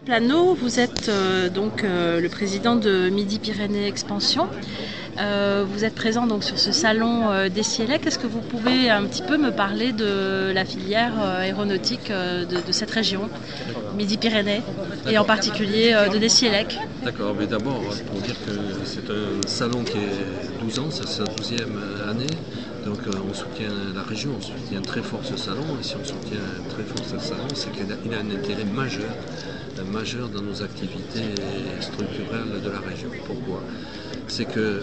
Plano, vous êtes le président de Midi-Pyrénées Expansion. Vous êtes présent donc sur ce salon d'Essiélec. Est-ce que vous pouvez un petit peu me parler de la filière aéronautique de cette région, Midi-Pyrénées, et en particulier de Dessiélec? D'accord, mais d'abord pour dire que c'est un salon qui est 12 ans, c'est sa 12e année. Donc on soutient la région, on soutient très fort ce salon, et si on soutient très fort ce salon, c'est qu'il a un intérêt majeur dans nos activités structurelles de la région. Pourquoi? C'est que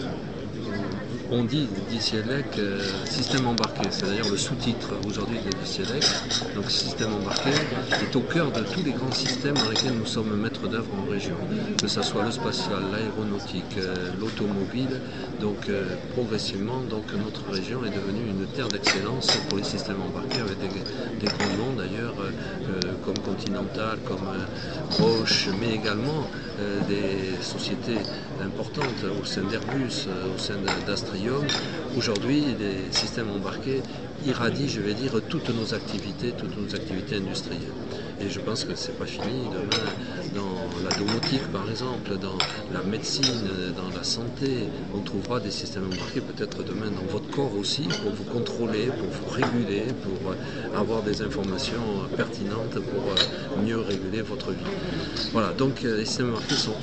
on dit Dessiélec système embarqué, c'est d'ailleurs le sous-titre aujourd'hui de Dessiélec. Donc système embarqué est au cœur de tous les grands systèmes dans lesquels nous sommes maîtres d'œuvre en région, que ce soit le spatial, l'aéronautique, l'automobile. Donc progressivement, notre région est devenue une terre d'excellence pour les systèmes embarqués, avec des grands noms d'ailleurs comme Continental, comme Roche, mais également des sociétés importantes au sein d'Airbus, au sein d'Astrium. Aujourd'hui, les systèmes embarqués irradient, je vais dire, toutes nos activités industrielles. Et je pense que c'est pas fini. Demain, dans la domotique, par exemple, dans la médecine, dans la santé, on trouvera des systèmes embarqués, peut-être demain dans votre corps aussi, pour vous contrôler, pour vous réguler, pour avoir des informations pertinentes, pour mieux réguler votre vie. Voilà, donc les systèmes embarqués sont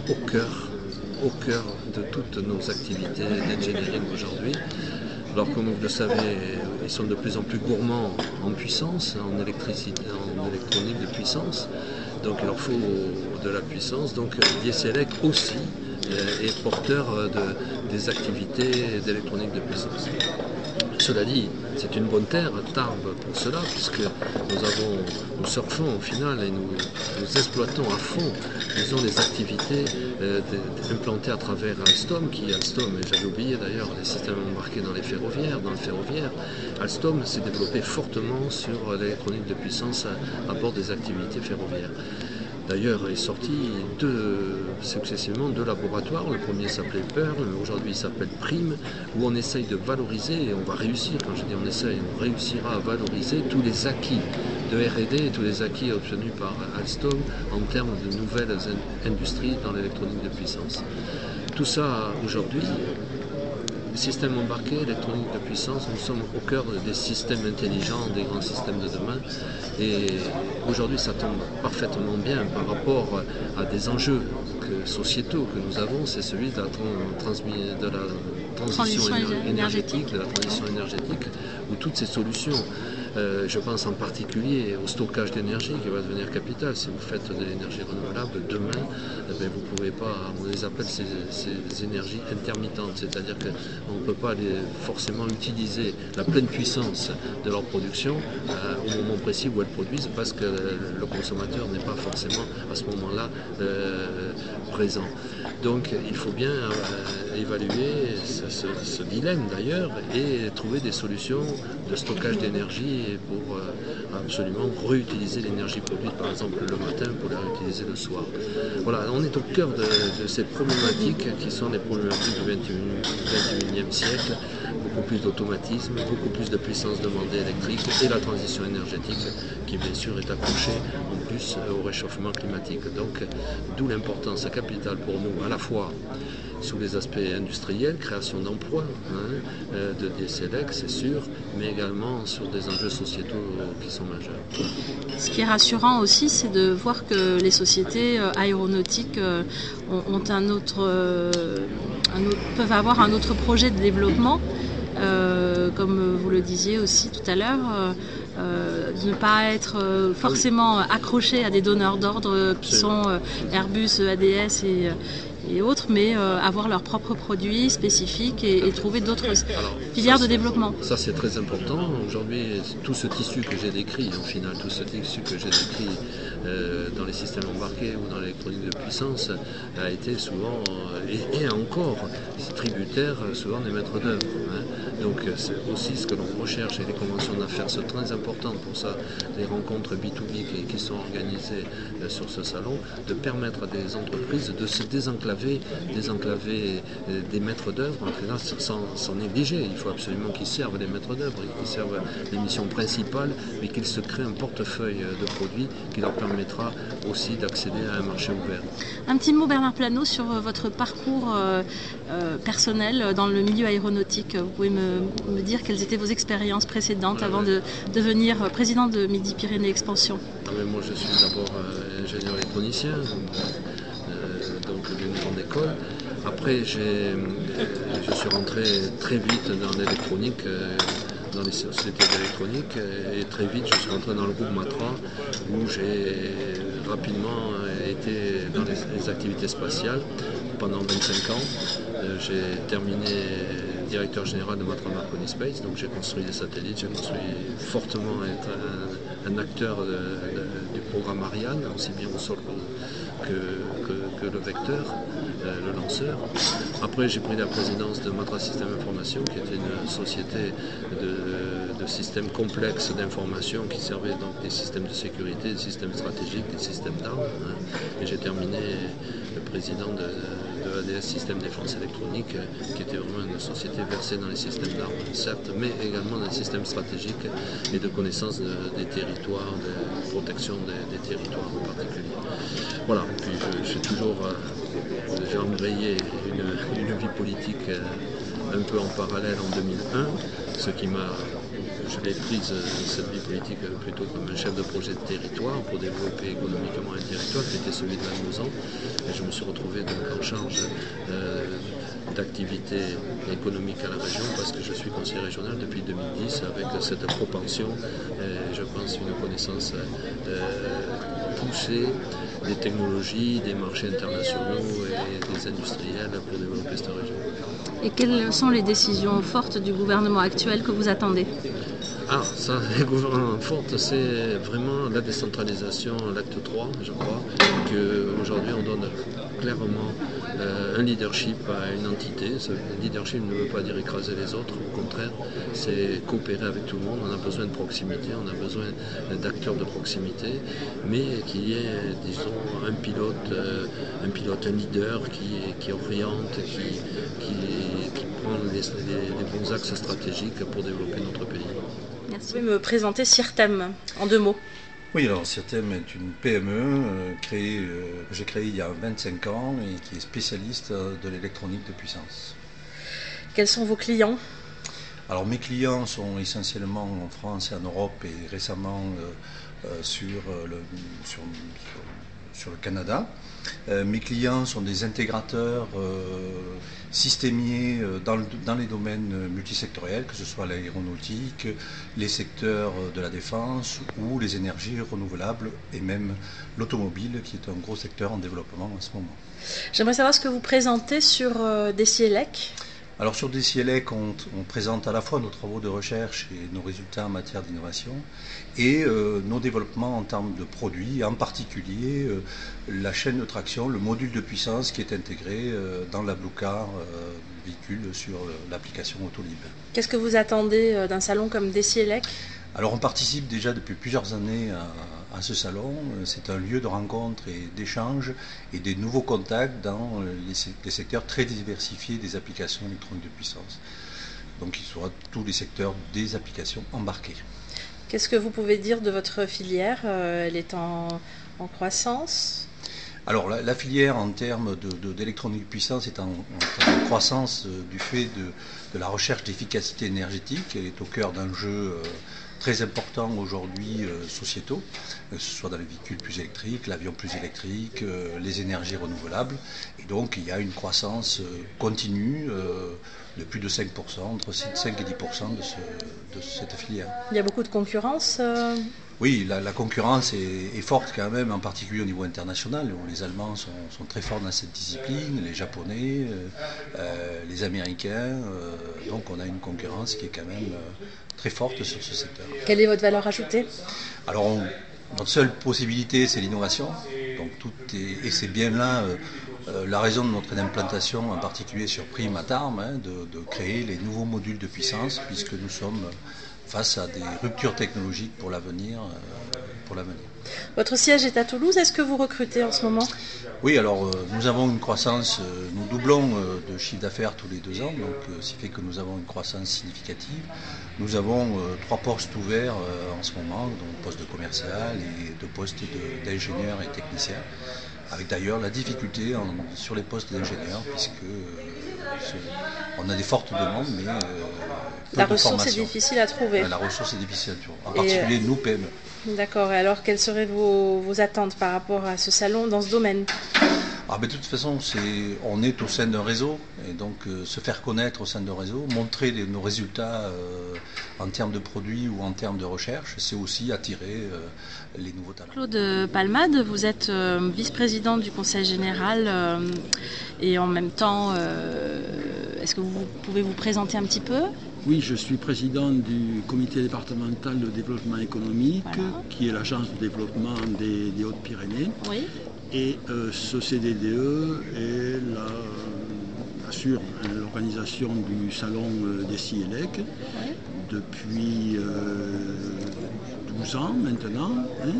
au cœur de toutes nos activités d'engineering aujourd'hui. Alors comme vous le savez, ils sont de plus en plus gourmands en puissance, en électricité, en électronique de puissance. Donc il leur faut de la puissance. Donc Dessiélec aussi est porteur des activités d'électronique de puissance. Cela dit, c'est une bonne terre, Tarbes, pour cela, puisque nous surfons au final et nous exploitons à fond, disons, les activités implantées à travers Alstom, et j'avais oublié d'ailleurs les systèmes embarqués dans le ferroviaire. Alstom s'est développé fortement sur l'électronique de puissance à bord des activités ferroviaires. D'ailleurs, il est sorti successivement deux laboratoires. Le premier s'appelait Pearl, aujourd'hui il s'appelle Prime, où on essaye de valoriser, et on va réussir, quand je dis on essaye, on réussira à valoriser tous les acquis de R&D et tous les acquis obtenus par Alstom en termes de nouvelles industries dans l'électronique de puissance. Tout ça, aujourd'hui, système embarqué, électronique de puissance, nous sommes au cœur des systèmes intelligents, des grands systèmes de demain. Et aujourd'hui, ça tombe parfaitement bien par rapport à des enjeux sociétaux que nous avons, c'est celui de la transition énergétique, où toutes ces solutions, je pense en particulier au stockage d'énergie qui va devenir capital. Si vous faites de l'énergie renouvelable, demain, vous ne pouvez pas, on les appelle ces énergies intermittentes, c'est-à-dire qu'on ne peut pas forcément utiliser la pleine puissance de leur production au moment précis où elles produisent, parce que le consommateur n'est pas forcément à ce moment-là présent. Donc il faut bien évaluer ce dilemme d'ailleurs et trouver des solutions de stockage d'énergie pour absolument réutiliser l'énergie produite par exemple le matin pour la réutiliser le soir. Voilà, on est au cœur de ces problématiques qui sont des problématiques du 21e siècle. Beaucoup plus d'automatisme, beaucoup plus de puissance demandée électrique et la transition énergétique qui bien sûr est accrochée en plus au réchauffement climatique. Donc d'où l'importance capitale pour nous à la fois sous les aspects industriels, création d'emplois de Dessiélec, c'est sûr, mais également sur des enjeux sociétaux qui sont majeurs. Ce qui est rassurant aussi, c'est de voir que les sociétés aéronautiques peuvent avoir un autre projet de développement, comme vous le disiez aussi tout à l'heure, de ne pas être forcément accroché à des donneurs d'ordre qui sont Airbus, ADS et autres, mais avoir leurs propres produits spécifiques et trouver d'autres filières de développement. Ça c'est très important. Aujourd'hui, tout ce tissu que j'ai décrit, dans les systèmes embarqués ou dans l'électronique de puissance a été souvent et encore tributaire souvent des maîtres d'œuvre. Donc c'est aussi ce que l'on recherche, et les conventions d'affaires sont très importantes pour ça, les rencontres B2B qui sont organisées sur ce salon, de permettre à des entreprises de se désenclaver désenclaver des maîtres d'œuvre, sans négliger. Il faut absolument qu'ils servent les maîtres d'œuvre, qu'ils servent les missions principales, mais qu'ils se créent un portefeuille de produits qui leur permettra aussi d'accéder à un marché ouvert. Un petit mot, Bernard Plano, sur votre parcours personnel dans le milieu aéronautique. Vous pouvez me dire quelles étaient vos expériences précédentes avant de devenir président de Midi-Pyrénées Expansion? Moi, je suis d'abord ingénieur électronicien, donc d'une grande école. Après, je suis rentré très vite dans l'électronique, dans les sociétés d'électronique, et très vite je suis rentré dans le groupe Matra, où j'ai rapidement été dans les activités spatiales pendant 25 ans. J'ai terminé directeur général de Matra Marconi Space, donc j'ai construit des satellites, j'ai construit fortement être un acteur du programme Ariane, aussi bien au sol que le vecteur, le lanceur. Après, j'ai pris la présidence de Matra Système Information, qui était une société de systèmes complexes d'information qui servait donc des systèmes de sécurité, des systèmes stratégiques, des systèmes d'armes. Et j'ai terminé le président de ADS Système Défense Électronique, qui était vraiment une société versée dans les systèmes d'armes, certes, mais également dans les systèmes stratégiques et de connaissance des territoires, de protection des territoires en particulier. Voilà, puis j'ai embrayé une vie politique un peu en parallèle en 2001, ce qui m'a... Je l'ai prise, cette vie politique, plutôt comme un chef de projet de territoire pour développer économiquement un territoire qui était celui de Lannemezan. Et je me suis retrouvé donc en charge d'activités économiques à la région parce que je suis conseiller régional depuis 2010 avec cette propension, je pense une connaissance poussée des technologies, des marchés internationaux et des industriels pour développer cette région. Et quelles sont les décisions fortes du gouvernement actuel que vous attendez? Les gouvernements fortes, c'est vraiment la décentralisation, l'acte 3, je crois, qu'aujourd'hui on donne clairement un leadership à une entité. Ce leadership ne veut pas dire écraser les autres, au contraire, c'est coopérer avec tout le monde. On a besoin de proximité, on a besoin d'acteurs de proximité, mais qu'il y ait, disons, un pilote, un leader qui oriente, qui prend les bons axes stratégiques pour développer notre pays. Merci. Vous pouvez me présenter Sirtem en 2 mots? Oui, alors Sirtem est une PME que j'ai créée il y a 25 ans et qui est spécialiste de l'électronique de puissance. Quels sont vos clients? Alors mes clients sont essentiellement en France et en Europe et récemment sur le Canada. Mes clients sont des intégrateurs systémiers dans les domaines multisectoriels, que ce soit l'aéronautique, les secteurs de la défense ou les énergies renouvelables et même l'automobile qui est un gros secteur en développement en ce moment. J'aimerais savoir ce que vous présentez sur DCIELEC. Alors sur DCIELEC, on présente à la fois nos travaux de recherche et nos résultats en matière d'innovation et nos développements en termes de produits, en particulier la chaîne de traction, le module de puissance qui est intégré dans la Blue Car véhicule sur l'application Autolib. Qu'est-ce que vous attendez d'un salon comme DCIELEC? Alors on participe déjà depuis plusieurs années à ce salon. C'est un lieu de rencontre et d'échange et des nouveaux contacts dans les secteurs très diversifiés des applications électroniques de puissance. Donc il sera tous les secteurs des applications embarquées. Qu'est-ce que vous pouvez dire de votre filière? Elle est en croissance? Alors la filière en termes d'électronique de puissance est en croissance du fait de la recherche d'efficacité énergétique. Elle est au cœur d'enjeux très importants aujourd'hui sociétaux, que ce soit dans les véhicules plus électriques, l'avion plus électrique, les énergies renouvelables. Et donc il y a une croissance continue de plus de 5%, entre 5 et 10% de cette filière. Il y a beaucoup de concurrence Oui, la concurrence est forte quand même, en particulier au niveau international. Les Allemands sont très forts dans cette discipline, les Japonais, les Américains. Donc on a une concurrence qui est quand même très forte sur ce secteur. Quelle est votre valeur ajoutée? Alors notre seule possibilité, c'est l'innovation. Donc et c'est bien là la raison de notre implantation, en particulier sur Prime à Tarbes, de créer les nouveaux modules de puissance, puisque nous sommes face à des ruptures technologiques pour l'avenir pour l'avenir. Votre siège est à Toulouse, est-ce que vous recrutez en ce moment? Oui, alors nous avons une croissance, nous doublons de chiffre d'affaires tous les 2 ans, donc ce qui fait que nous avons une croissance significative. Nous avons 3 postes ouverts en ce moment, donc poste de commercial et 2 postes d'ingénieurs et techniciens, avec d'ailleurs la difficulté sur les postes d'ingénieurs, puisque on a des fortes demandes, mais la ressource est difficile à trouver. La ressource est difficile à trouver, en particulier nous PME. D'accord, et alors quelles seraient vos attentes par rapport à ce salon dans ce domaine? De toute façon, on est au sein d'un réseau, et donc se faire connaître au sein d'un réseau, montrer nos résultats en termes de produits ou en termes de recherche, c'est aussi attirer les nouveaux talents. Claude Palmade, vous êtes vice-président du Conseil général et en même temps, est-ce que vous pouvez vous présenter un petit peu? Oui, je suis président du comité départemental de développement économique, qui est l'agence de développement des Hautes-Pyrénées. Oui. Et ce CDDE assure l'organisation du salon des CIELEC depuis 12 ans maintenant,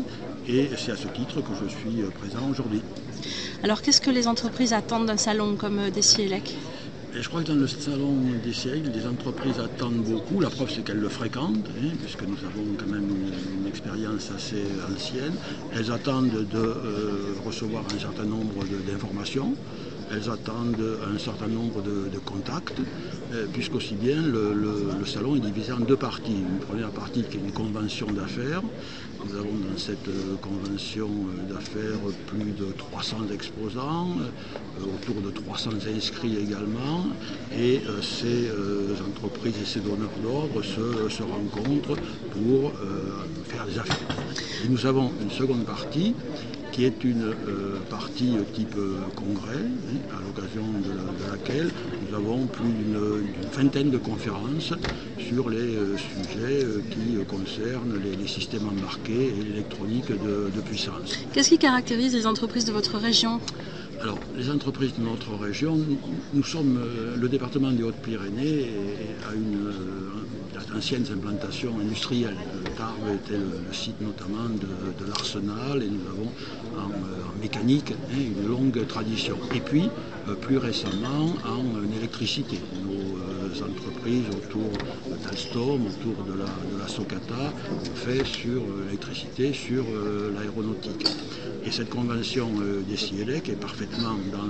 et c'est à ce titre que je suis présent aujourd'hui. Alors qu'est-ce que les entreprises attendent d'un salon comme des CIELEC? Et je crois que dans le salon des CIELEC, les entreprises attendent beaucoup. La preuve, c'est qu'elles le fréquentent, puisque nous avons quand même une expérience assez ancienne. Elles attendent de recevoir un certain nombre d'informations. Elles attendent un certain nombre de contacts, puisqu'aussi bien le salon est divisé en 2 parties. Une première partie qui est une convention d'affaires. Nous avons dans cette convention d'affaires plus de 300 exposants, autour de 300 inscrits également, et ces entreprises et ces donneurs d'ordre se rencontrent pour faire des affaires. Et nous avons une seconde partie qui est une partie type congrès, à l'occasion de laquelle nous avons plus d'une vingtaine de conférences sur les sujets qui concernent les systèmes embarqués et l'électronique de puissance. Qu'est-ce qui caractérise les entreprises de votre région ? Alors, les entreprises de notre région, nous sommes, le département des Hautes-Pyrénées a une ancienne implantation industrielle. Tarbes était le site notamment de l'Arsenal, et nous avons en mécanique une longue tradition. Et puis, plus récemment, en électricité. Nos entreprises autour d'Alstom, autour de la Socata, ont fait sur l'électricité, sur l'aéronautique. Et cette convention des CIELEC est parfaitement dans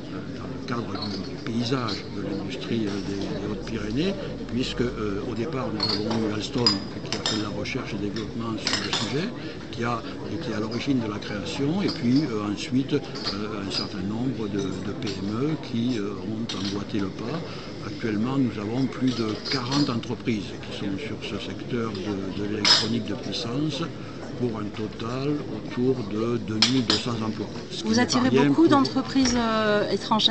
le cadre du paysage de l'industrie des Hautes-Pyrénées, puisque au départ nous avons eu Alstom qui a fait de la recherche et développement sur le sujet, qui a été à l'origine de la création, et puis ensuite un certain nombre de PME qui ont emboîté le pas. Actuellement, nous avons plus de 40 entreprises qui sont sur ce secteur de l'électronique de puissance, pour un total autour de 2200 emplois. Vous attirez beaucoup d'entreprises étrangères ?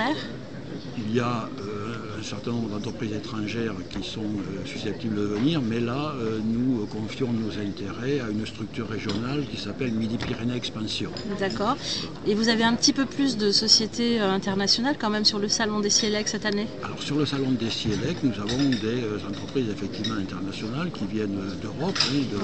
Il y a un certain nombre d'entreprises étrangères qui sont susceptibles de venir, mais là, nous confions nos intérêts à une structure régionale qui s'appelle Midi-Pyrénées Expansion. D'accord. Et vous avez un petit peu plus de sociétés internationales quand même sur le salon des CIELEC cette année ? Alors sur le salon des CIELEC, nous avons des entreprises effectivement internationales qui viennent d'Europe,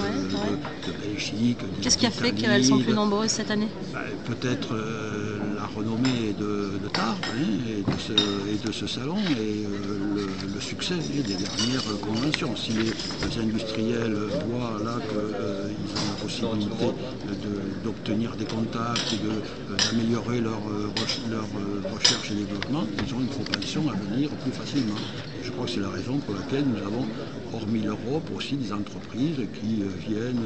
de Belgique, Qu'est-ce qui a fait qu'elles sont plus nombreuses cette année ? Peut-être la renommée de Tarbes et de ce salon et le succès des dernières conventions. Si les industriels voient là qu'ils ont la possibilité d'obtenir des contacts, d'améliorer leur recherche et développement, ils ont une propension à venir plus facilement. Et je crois que c'est la raison pour laquelle nous avons, hormis l'Europe, aussi des entreprises qui viennent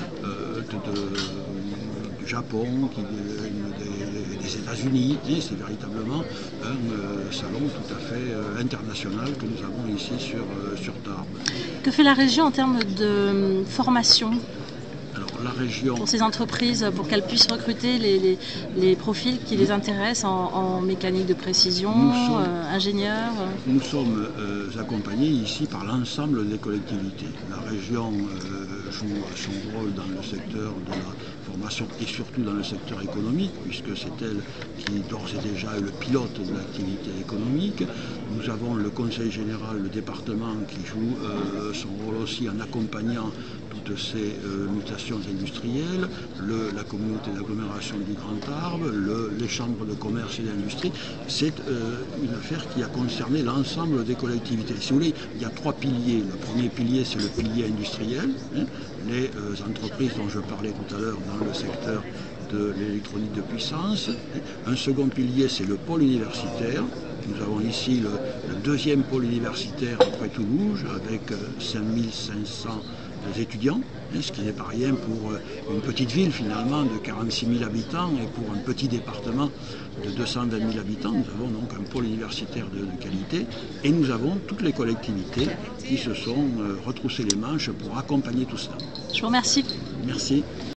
du Japon, qui viennent des États-Unis, et c'est véritablement un salon tout à fait international que nous avons ici sur Tarbes. Que fait la région en termes de formation ? Alors, la région, pour ces entreprises, pour qu'elles puissent recruter les profils qui les intéressent en mécanique de précision, ingénieurs. Nous sommes accompagnés ici par l'ensemble des collectivités. La région joue son rôle dans le secteur de la formation et surtout dans le secteur économique, puisque c'est elle qui d'ores et déjà est le pilote de l'activité économique. Nous avons le Conseil général, le département, qui joue son rôle aussi en accompagnant toutes ces mutations industrielles, la communauté d'agglomération du Grand Tarbes, les chambres de commerce et d'industrie. C'est une affaire qui a concerné l'ensemble des collectivités. Si vous voulez, il y a 3 piliers. Le premier pilier, c'est le pilier industriel, les entreprises dont je parlais tout à l'heure dans le secteur de l'électronique de puissance. Un second pilier, c'est le pôle universitaire. Nous avons ici le deuxième pôle universitaire après Toulouse, avec 5500 étudiants, ce qui n'est pas rien pour une petite ville finalement de 46 000 habitants et pour un petit département de 220 000 habitants. Nous avons donc un pôle universitaire de qualité et nous avons toutes les collectivités qui se sont retroussées les manches pour accompagner tout cela. Je vous remercie. Merci.